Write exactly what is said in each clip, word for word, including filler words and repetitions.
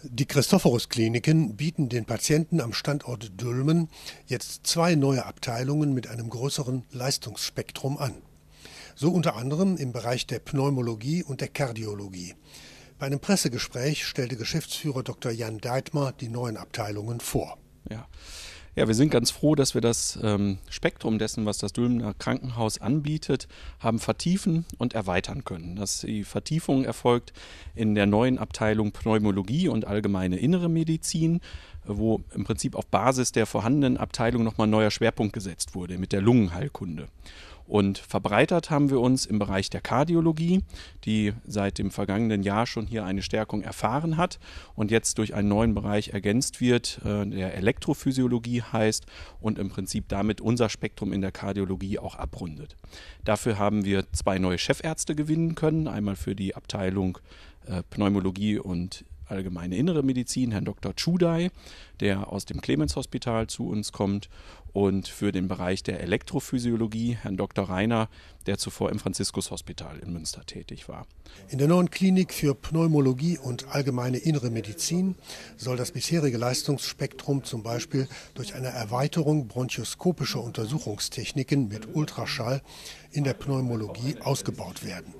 Die Christophorus-Kliniken bieten den Patienten am Standort Dülmen jetzt zwei neue Abteilungen mit einem größeren Leistungsspektrum an. So unter anderem im Bereich der Pneumologie und der Kardiologie. Bei einem Pressegespräch stellte Geschäftsführer Doktor Jan Deitmer die neuen Abteilungen vor. Ja. Ja, wir sind ganz froh, dass wir das ähm, Spektrum dessen, was das Dülmener Krankenhaus anbietet, haben vertiefen und erweitern können. Dass die Vertiefung erfolgt in der neuen Abteilung Pneumologie und allgemeine innere Medizin, wo im Prinzip auf Basis der vorhandenen Abteilung nochmal ein neuer Schwerpunkt gesetzt wurde mit der Lungenheilkunde. Und verbreitert haben wir uns im Bereich der Kardiologie, die seit dem vergangenen Jahr schon hier eine Stärkung erfahren hat und jetzt durch einen neuen Bereich ergänzt wird, der Elektrophysiologie heißt und im Prinzip damit unser Spektrum in der Kardiologie auch abrundet. Dafür haben wir zwei neue Chefärzte gewinnen können, einmal für die Abteilung Pneumologie und allgemeine innere Medizin, Herrn Doktor Tschudai, der aus dem Clemens-Hospital zu uns kommt, und für den Bereich der Elektrophysiologie Herrn Doktor Reiner, der zuvor im Franziskus-Hospital in Münster tätig war. In der neuen Klinik für Pneumologie und allgemeine innere Medizin soll das bisherige Leistungsspektrum zum Beispiel durch eine Erweiterung bronchoskopischer Untersuchungstechniken mit Ultraschall in der Pneumologie ausgebaut werden.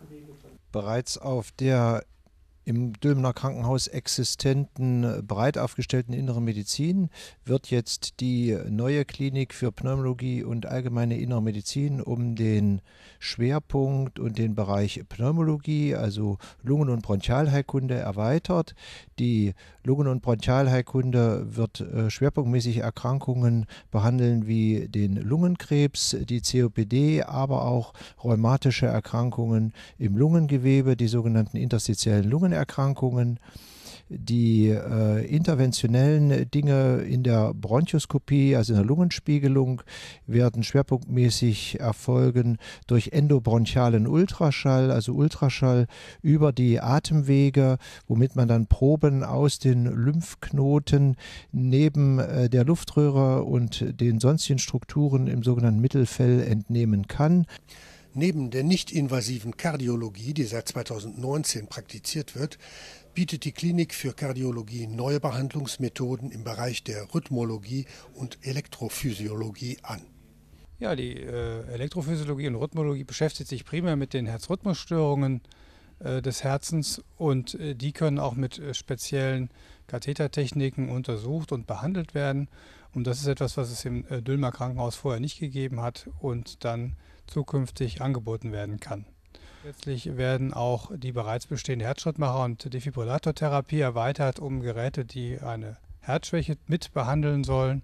Bereits auf der im Dülmener Krankenhaus existenten, breit aufgestellten inneren Medizin wird jetzt die neue Klinik für Pneumologie und allgemeine innere Medizin um den Schwerpunkt und den Bereich Pneumologie, also Lungen- und Bronchialheilkunde, erweitert. Die Lungen- und Bronchialheilkunde wird äh, schwerpunktmäßig Erkrankungen behandeln wie den Lungenkrebs, die C O P D, aber auch rheumatische Erkrankungen im Lungengewebe, die sogenannten interstitiellen Lungenerkrankungen. Erkrankungen. Die äh, interventionellen Dinge in der Bronchoskopie, also in der Lungenspiegelung, werden schwerpunktmäßig erfolgen durch endobronchialen Ultraschall, also Ultraschall über die Atemwege, womit man dann Proben aus den Lymphknoten neben äh, der Luftröhre und den sonstigen Strukturen im sogenannten Mittelfell entnehmen kann. Neben der nicht-invasiven Kardiologie, die seit zweitausendneunzehn praktiziert wird, bietet die Klinik für Kardiologie neue Behandlungsmethoden im Bereich der Rhythmologie und Elektrophysiologie an. Ja, die äh, Elektrophysiologie und Rhythmologie beschäftigt sich primär mit den Herzrhythmusstörungen äh, des Herzens und äh, die können auch mit äh, speziellen Kathetertechniken untersucht und behandelt werden. Und das ist etwas, was es im äh, Dülmener Krankenhaus vorher nicht gegeben hat und dann zukünftig angeboten werden kann. Letztlich werden auch die bereits bestehende Herzschrittmacher- und Defibrillatortherapie erweitert um Geräte, die eine Herzschwäche mit behandeln sollen.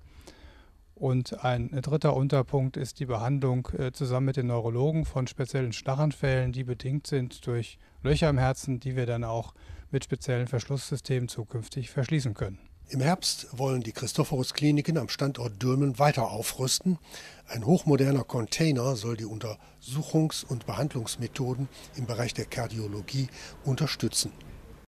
Und ein dritter Unterpunkt ist die Behandlung äh, zusammen mit den Neurologen von speziellen Schlaganfällen, die bedingt sind durch Löcher im Herzen, die wir dann auch mit speziellen Verschlusssystemen zukünftig verschließen können. Im Herbst wollen die Christophorus-Kliniken am Standort Dülmen weiter aufrüsten. Ein hochmoderner Container soll die Untersuchungs- und Behandlungsmethoden im Bereich der Kardiologie unterstützen.